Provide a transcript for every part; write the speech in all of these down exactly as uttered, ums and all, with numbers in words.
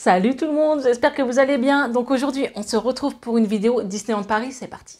Salut tout le monde, j'espère que vous allez bien. Donc aujourd'hui, on se retrouve pour une vidéo Disneyland Paris, c'est parti.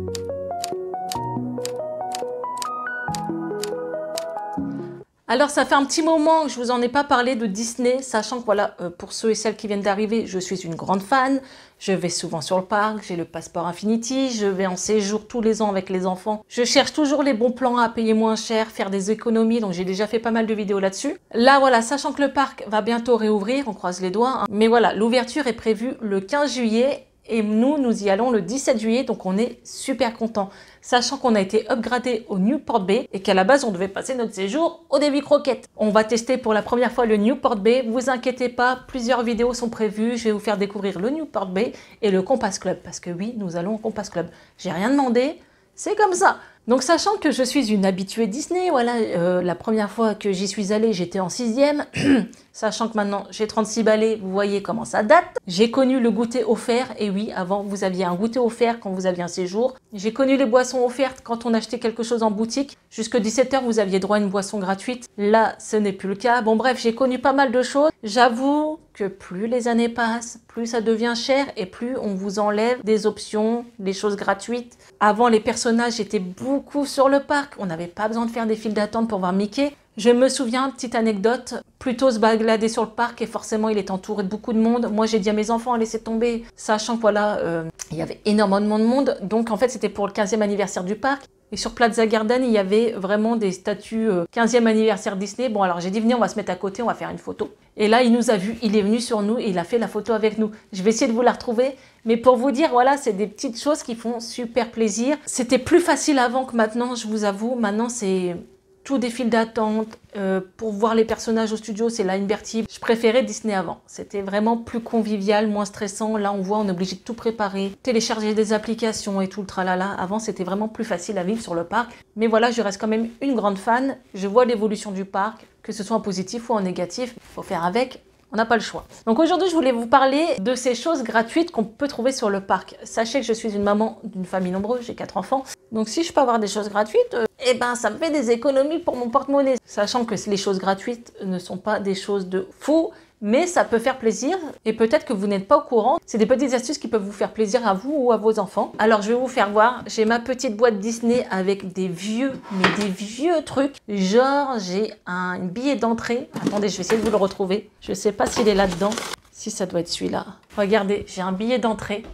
Alors ça fait un petit moment que je vous en ai pas parlé de Disney, sachant que voilà, euh, pour ceux et celles qui viennent d'arriver, je suis une grande fan. Je vais souvent sur le parc, j'ai le passeport Infinity, je vais en séjour tous les ans avec les enfants. Je cherche toujours les bons plans à payer moins cher, faire des économies, donc j'ai déjà fait pas mal de vidéos là-dessus. Là voilà, sachant que le parc va bientôt réouvrir, on croise les doigts, hein. Mais voilà, l'ouverture est prévue le quinze juillet. Et nous, nous y allons le dix-sept juillet, donc on est super contents. Sachant qu'on a été upgradé au Newport Bay et qu'à la base, on devait passer notre séjour au Davy Crockett. On va tester pour la première fois le Newport Bay. Vous inquiétez pas, plusieurs vidéos sont prévues. Je vais vous faire découvrir le Newport Bay et le Compass Club. Parce que oui, nous allons au Compass Club. J'ai rien demandé, c'est comme ça. Donc sachant que je suis une habituée Disney, voilà, euh, la première fois que j'y suis allée, j'étais en sixième. Sachant que maintenant j'ai trente-six balais, vous voyez comment ça date. J'ai connu le goûter offert, et oui, avant vous aviez un goûter offert quand vous aviez un séjour. J'ai connu les boissons offertes quand on achetait quelque chose en boutique. Jusque dix-sept heures, vous aviez droit à une boisson gratuite. Là, ce n'est plus le cas. Bon bref, j'ai connu pas mal de choses. J'avoue que plus les années passent, plus ça devient cher et plus on vous enlève des options, des choses gratuites. Avant, les personnages étaient beaucoup sur le parc. On n'avait pas besoin de faire des files d'attente pour voir Mickey. Je me souviens, petite anecdote, plutôt se balader sur le parc et forcément il est entouré de beaucoup de monde. Moi j'ai dit à mes enfants, laissez tomber, sachant que voilà, euh, il y avait énormément de monde. Donc en fait c'était pour le quinzième anniversaire du parc. Et sur Plaza Garden, il y avait vraiment des statues euh, quinzième anniversaire Disney. Bon alors j'ai dit venez, on va se mettre à côté, on va faire une photo. Et là il nous a vus, il est venu sur nous et il a fait la photo avec nous. Je vais essayer de vous la retrouver. Mais pour vous dire, voilà, c'est des petites choses qui font super plaisir. C'était plus facile avant que maintenant, je vous avoue. Maintenant c'est tout des files d'attente. Euh, pour voir les personnages au studio, c'est la invertible. Je préférais Disney avant. C'était vraiment plus convivial, moins stressant. Là, on voit, on est obligé de tout préparer, télécharger des applications et tout le tralala. Avant, c'était vraiment plus facile à vivre sur le parc. Mais voilà, je reste quand même une grande fan. Je vois l'évolution du parc, que ce soit en positif ou en négatif. Il faut faire avec. On n'a pas le choix. Donc aujourd'hui, je voulais vous parler de ces choses gratuites qu'on peut trouver sur le parc. Sachez que je suis une maman d'une famille nombreuse, j'ai quatre enfants. Donc si je peux avoir des choses gratuites, euh, eh ben ça me fait des économies pour mon porte-monnaie. Sachant que les choses gratuites ne sont pas des choses de fou, mais ça peut faire plaisir et peut-être que vous n'êtes pas au courant. C'est des petites astuces qui peuvent vous faire plaisir à vous ou à vos enfants. Alors je vais vous faire voir, j'ai ma petite boîte Disney avec des vieux, mais des vieux trucs. Genre j'ai un billet d'entrée. Attendez, je vais essayer de vous le retrouver. Je ne sais pas s'il est là-dedans. Si ça doit être celui-là. Regardez, j'ai un billet d'entrée.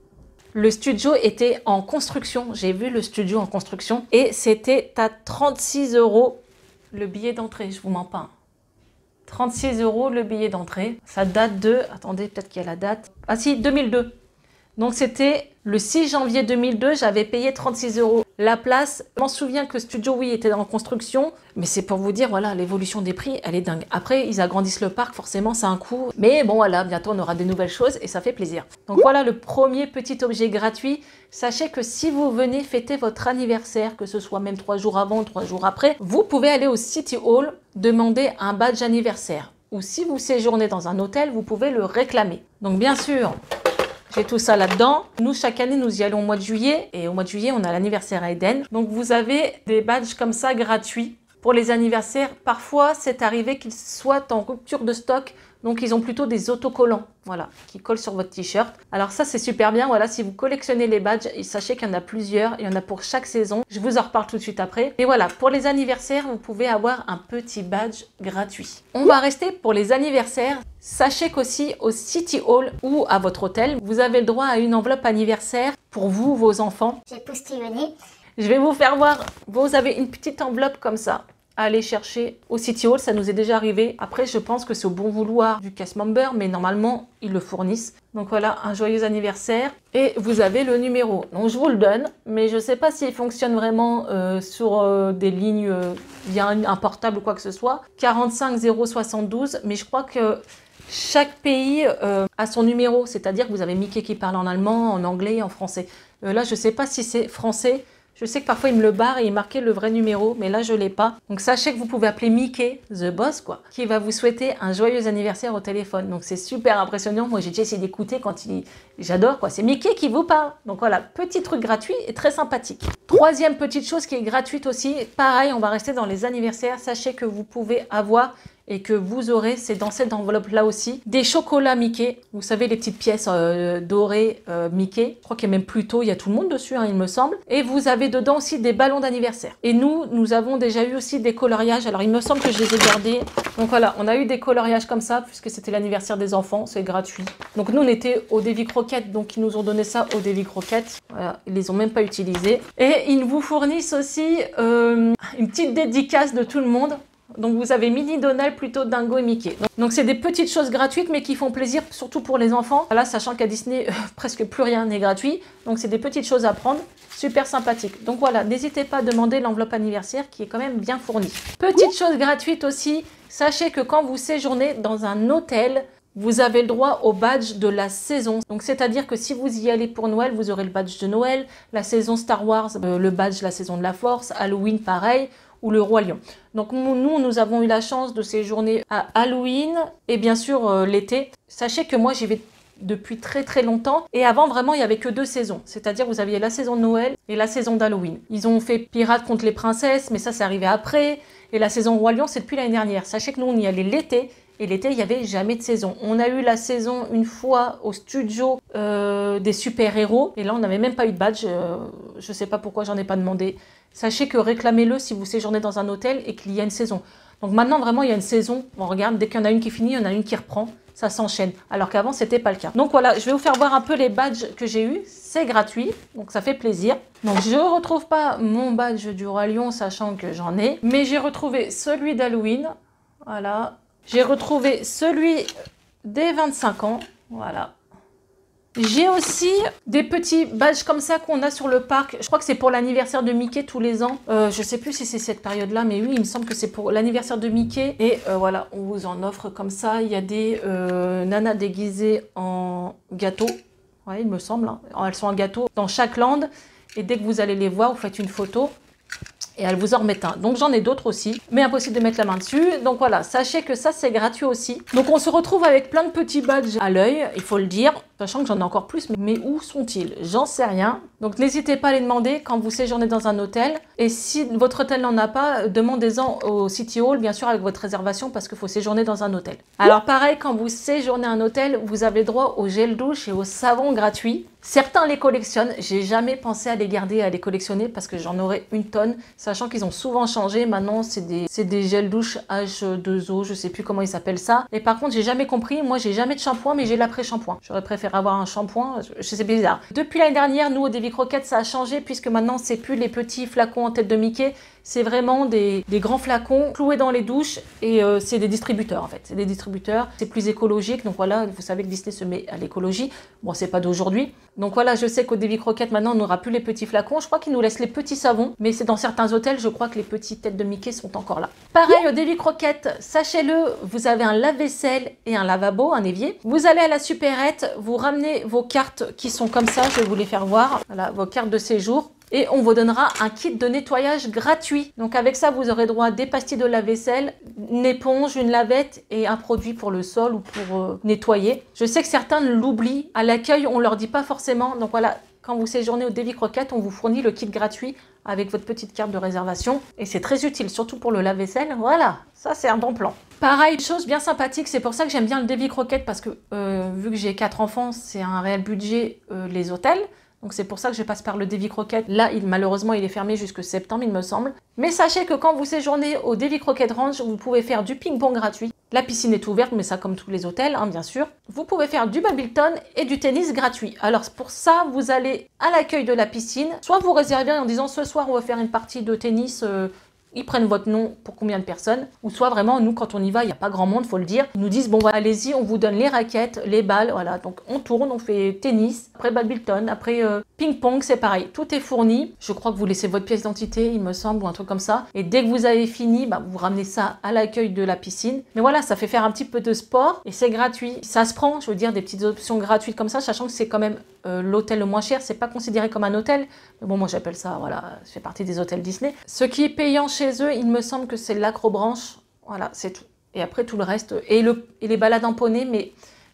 Le studio était en construction. J'ai vu le studio en construction et c'était à trente-six euros le billet d'entrée. Je vous mens pas. trente-six euros le billet d'entrée. Ça date de... Attendez, peut-être qu'il y a la date. Ah si, deux mille deux. Donc c'était le six janvier deux mille deux, j'avais payé trente-six euros la place. Je m'en souviens que Studio, oui, était en construction. Mais c'est pour vous dire, voilà, l'évolution des prix, elle est dingue. Après, ils agrandissent le parc, forcément, c'est un coût. Mais bon, voilà, bientôt, on aura des nouvelles choses et ça fait plaisir. Donc voilà le premier petit objet gratuit. Sachez que si vous venez fêter votre anniversaire, que ce soit même trois jours avant, trois jours après, vous pouvez aller au City Hall, demander un badge anniversaire. Ou si vous séjournez dans un hôtel, vous pouvez le réclamer. Donc bien sûr, j'ai tout ça là-dedans. Nous, chaque année, nous y allons au mois de juillet. Et au mois de juillet, on a l'anniversaire à Eden. Donc, vous avez des badges comme ça gratuits pour les anniversaires. Parfois, c'est arrivé qu'ils soient en rupture de stock. Donc, ils ont plutôt des autocollants, voilà, qui collent sur votre t-shirt. Alors ça, c'est super bien. Voilà, si vous collectionnez les badges, sachez qu'il y en a plusieurs. Il y en a pour chaque saison. Je vous en reparle tout de suite après. Et voilà, pour les anniversaires, vous pouvez avoir un petit badge gratuit. On va rester pour les anniversaires. Sachez qu'aussi au City Hall ou à votre hôtel, vous avez le droit à une enveloppe anniversaire pour vous, vos enfants. J'ai postillonné. Je vais vous faire voir. Vous avez une petite enveloppe comme ça à aller chercher au City Hall. Ça nous est déjà arrivé. Après, je pense que c'est au bon vouloir du cast member, mais normalement, ils le fournissent. Donc voilà, un joyeux anniversaire. Et vous avez le numéro. Donc je vous le donne, mais je ne sais pas s'il fonctionne vraiment euh, sur euh, des lignes euh, via un, un portable ou quoi que ce soit. quarante-cinq zéro soixante-douze, mais je crois que chaque pays euh, a son numéro, c'est-à-dire que vous avez Mickey qui parle en allemand, en anglais, en français. Euh, là, je ne sais pas si c'est français. Je sais que parfois, il me le barre et il marquait le vrai numéro, mais là, je ne l'ai pas. Donc, sachez que vous pouvez appeler Mickey, the boss, quoi, qui va vous souhaiter un joyeux anniversaire au téléphone. Donc, c'est super impressionnant. Moi, j'ai déjà essayé d'écouter quand il... J'adore, quoi. C'est Mickey qui vous parle. Donc, voilà, petit truc gratuit et très sympathique. Troisième petite chose qui est gratuite aussi. Pareil, on va rester dans les anniversaires. Sachez que vous pouvez avoir et que vous aurez, c'est dans cette enveloppe-là aussi, des chocolats Mickey. Vous savez, les petites pièces euh, dorées euh, Mickey. Je crois qu'il y a même Pluto, il y a tout le monde dessus, hein, il me semble. Et vous avez dedans aussi des ballons d'anniversaire. Et nous, nous avons déjà eu aussi des coloriages. Alors, il me semble que je les ai gardés. Donc voilà, on a eu des coloriages comme ça, puisque c'était l'anniversaire des enfants, c'est gratuit. Donc nous, on était au Davy Croquette, donc ils nous ont donné ça au Davy Croquette. Voilà, ils les ont même pas utilisés. Et ils vous fournissent aussi euh, une petite dédicace de tout le monde. Donc vous avez Minnie, Donald, Pluto, Dingo et Mickey. Donc c'est des petites choses gratuites mais qui font plaisir surtout pour les enfants. Voilà, sachant qu'à Disney euh, presque plus rien n'est gratuit. Donc c'est des petites choses à prendre, super sympathique. Donc voilà, n'hésitez pas à demander l'enveloppe anniversaire qui est quand même bien fournie. Petite chose gratuite aussi, sachez que quand vous séjournez dans un hôtel, vous avez le droit au badge de la saison. Donc c'est-à-dire que si vous y allez pour Noël, vous aurez le badge de Noël, la saison Star Wars, euh, le badge la saison de la Force, Halloween pareil, ou le Roi Lion. Donc nous, nous avons eu la chance de séjourner à Halloween et bien sûr euh, l'été. Sachez que moi j'y vais depuis très très longtemps et avant vraiment il n'y avait que deux saisons. C'est-à-dire vous aviez la saison de Noël et la saison d'Halloween. Ils ont fait Pirates contre les princesses mais ça c'est arrivé après. Et la saison Roi Lion c'est depuis l'année dernière. Sachez que nous on y allait l'été. Et l'été, il n'y avait jamais de saison. On a eu la saison une fois au studio euh, des super-héros. Et là, on n'avait même pas eu de badge. Euh, je ne sais pas pourquoi, j'en ai pas demandé. Sachez que réclamez-le si vous séjournez dans un hôtel et qu'il y a une saison. Donc maintenant, vraiment, il y a une saison. On regarde, dès qu'il y en a une qui finit, il y en a une qui reprend. Ça s'enchaîne. Alors qu'avant, ce n'était pas le cas. Donc voilà, je vais vous faire voir un peu les badges que j'ai eus. C'est gratuit, donc ça fait plaisir. Donc je ne retrouve pas mon badge du Roi Lion, sachant que j'en ai. Mais j'ai retrouvé celui d'Halloween. Voilà. J'ai retrouvé celui des vingt-cinq ans, voilà. J'ai aussi des petits badges comme ça qu'on a sur le parc. Je crois que c'est pour l'anniversaire de Mickey tous les ans. Euh, je ne sais plus si c'est cette période-là, mais oui, il me semble que c'est pour l'anniversaire de Mickey. Et euh, voilà, on vous en offre comme ça. Il y a des euh, nanas déguisées en gâteau. Ouais, il me semble. Hein. Elles sont en gâteau dans chaque land. Et dès que vous allez les voir, vous faites une photo. Et elles vous en remettent un. Donc j'en ai d'autres aussi, mais impossible de mettre la main dessus. Donc voilà, sachez que ça c'est gratuit aussi. Donc on se retrouve avec plein de petits badges à l'œil, il faut le dire. Sachant que j'en ai encore plus, mais où sont-ils? J'en sais rien. Donc n'hésitez pas à les demander quand vous séjournez dans un hôtel. Et si votre hôtel n'en a pas, demandez-en au City Hall, bien sûr avec votre réservation, parce qu'il faut séjourner dans un hôtel. Alors pareil, quand vous séjournez à un hôtel, vous avez droit au gel douche et au savon gratuit. Certains les collectionnent, j'ai jamais pensé à les garder et à les collectionner parce que j'en aurais une tonne, sachant qu'ils ont souvent changé. Maintenant, c'est des, c'est des gels douche H deux O, je sais plus comment ils s'appellent ça. Et par contre, j'ai jamais compris, moi j'ai jamais de shampoing, mais j'ai l'après-shampoing. J'aurais préféré avoir un shampoing, je sais, c'est bizarre. Depuis l'année dernière, nous au Davy Croquette, ça a changé puisque maintenant, c'est plus les petits flacons en tête de Mickey. C'est vraiment des, des grands flacons cloués dans les douches et euh, c'est des distributeurs en fait. C'est des distributeurs, c'est plus écologique. Donc voilà, vous savez que Disney se met à l'écologie. Bon, c'est pas d'aujourd'hui. Donc voilà, je sais qu'au Davy Croquette, maintenant, on n'aura plus les petits flacons. Je crois qu'ils nous laissent les petits savons. Mais c'est dans certains hôtels, je crois que les petites têtes de Mickey sont encore là. Pareil, au Davy Croquette, sachez-le, vous avez un lave-vaisselle et un lavabo, un évier. Vous allez à la supérette, vous ramenez vos cartes qui sont comme ça. Je vais vous les faire voir. Voilà, vos cartes de séjour. Et on vous donnera un kit de nettoyage gratuit. Donc avec ça, vous aurez droit à des pastilles de lave-vaisselle, une éponge, une lavette et un produit pour le sol ou pour euh, nettoyer. Je sais que certains l'oublient. À l'accueil, on ne leur dit pas forcément. Donc voilà, quand vous séjournez au Davy Croquette, on vous fournit le kit gratuit avec votre petite carte de réservation. Et c'est très utile, surtout pour le lave-vaisselle. Voilà, ça c'est un bon plan. Pareil, chose bien sympathique, c'est pour ça que j'aime bien le Davy Croquette parce que euh, vu que j'ai quatre enfants, c'est un réel budget euh, les hôtels. Donc c'est pour ça que je passe par le Davy Croquette. Là, il, malheureusement, il est fermé jusqu'au septembre, il me semble. Mais sachez que quand vous séjournez au Davy Croquette Ranch, vous pouvez faire du ping-pong gratuit. La piscine est ouverte, mais ça comme tous les hôtels, hein, bien sûr. Vous pouvez faire du badminton et du tennis gratuit. Alors pour ça, vous allez à l'accueil de la piscine. Soit vous réservez en disant ce soir, on va faire une partie de tennis... Euh, Ils prennent votre nom pour combien de personnes, ou soit vraiment, nous, quand on y va, il n'y a pas grand monde, faut le dire. Ils nous disent, bon, bah, allez-y, on vous donne les raquettes, les balles, voilà. Donc, on tourne, on fait tennis, après badminton, après euh, ping-pong, c'est pareil. Tout est fourni. Je crois que vous laissez votre pièce d'identité, il me semble, ou un truc comme ça. Et dès que vous avez fini, bah, vous ramenez ça à l'accueil de la piscine. Mais voilà, ça fait faire un petit peu de sport et c'est gratuit. Ça se prend, je veux dire, des petites options gratuites comme ça, sachant que c'est quand même euh, l'hôtel le moins cher. C'est pas considéré comme un hôtel. Mais bon, moi, j'appelle ça, voilà, ça fait partie des hôtels Disney. Ce qui est payant chez eux, il me semble que c'est l'acrobranche. Voilà, c'est tout. Et après, tout le reste. Et, le, et les balades en poney, mais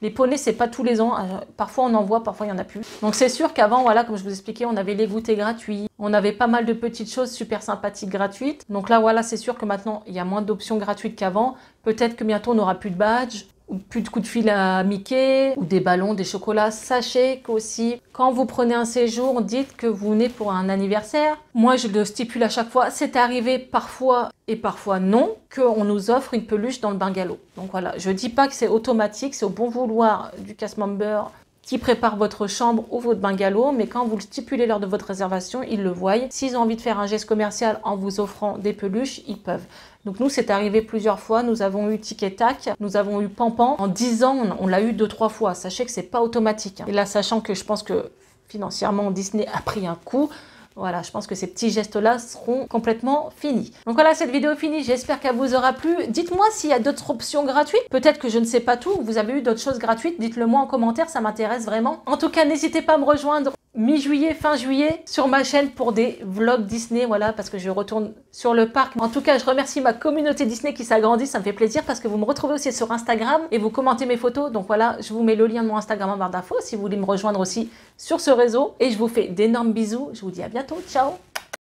Les poneys, c'est pas tous les ans. Euh, parfois, on en voit, parfois, il y en a plus. Donc, c'est sûr qu'avant, voilà, comme je vous expliquais, on avait les goûters gratuits. On avait pas mal de petites choses super sympathiques gratuites. Donc là, voilà, c'est sûr que maintenant, il y a moins d'options gratuites qu'avant. Peut-être que bientôt, on n'aura plus de badge, ou plus de coups de fil à Mickey, ou des ballons, des chocolats. Sachez qu'aussi, quand vous prenez un séjour, dites que vous venez pour un anniversaire. Moi, je le stipule à chaque fois. C'est arrivé parfois et parfois non, qu'on nous offre une peluche dans le bungalow. Donc voilà, je dis pas que c'est automatique, c'est au bon vouloir du cast member qui prépare votre chambre ou votre bungalow, mais quand vous le stipulez lors de votre réservation, ils le voient. S'ils ont envie de faire un geste commercial en vous offrant des peluches, ils peuvent. Donc nous, c'est arrivé plusieurs fois. Nous avons eu Tic et Tac, nous avons eu Pampan. En dix ans, on, on l'a eu deux, trois fois. Sachez que c'est pas automatique. Et là, sachant que je pense que financièrement, Disney a pris un coup, voilà, je pense que ces petits gestes-là seront complètement finis. Donc voilà, cette vidéo est finie. J'espère qu'elle vous aura plu. Dites-moi s'il y a d'autres options gratuites. Peut-être que je ne sais pas tout. Vous avez eu d'autres choses gratuites. Dites-le moi en commentaire, ça m'intéresse vraiment. En tout cas, n'hésitez pas à me rejoindre mi-juillet, fin juillet, sur ma chaîne pour des vlogs Disney, voilà, parce que je retourne sur le parc. En tout cas, je remercie ma communauté Disney qui s'agrandit, ça me fait plaisir parce que vous me retrouvez aussi sur Instagram et vous commentez mes photos. Donc voilà, je vous mets le lien de mon Instagram en barre d'infos si vous voulez me rejoindre aussi sur ce réseau. Et je vous fais d'énormes bisous. Je vous dis à bientôt. Ciao!